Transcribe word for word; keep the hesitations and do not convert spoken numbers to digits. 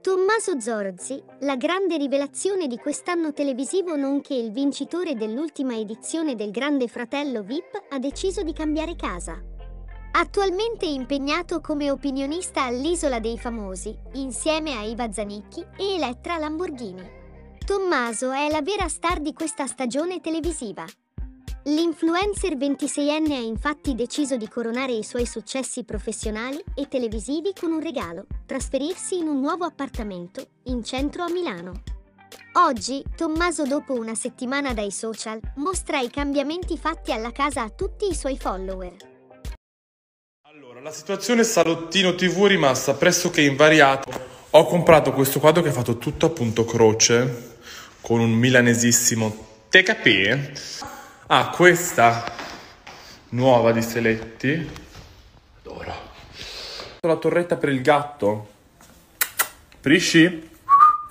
Tommaso Zorzi, la grande rivelazione di quest'anno televisivo nonché il vincitore dell'ultima edizione del Grande Fratello V I P, ha deciso di cambiare casa. Attualmente impegnato come opinionista all'Isola dei Famosi, insieme a Iva Zanicchi e Elettra Lamborghini. Tommaso è la vera star di questa stagione televisiva. L'influencer ventiseienne ha infatti deciso di coronare i suoi successi professionali e televisivi con un regalo: trasferirsi in un nuovo appartamento in centro a Milano. Oggi, Tommaso, dopo una settimana dai social, mostra i cambiamenti fatti alla casa a tutti i suoi follower. Allora, la situazione salottino tivù è rimasta pressoché invariata. Ho comprato questo quadro che è fatto tutto a punto croce, con un milanesissimo Te capì? Ah, questa nuova di Seletti. Adoro. La torretta per il gatto. Prisci?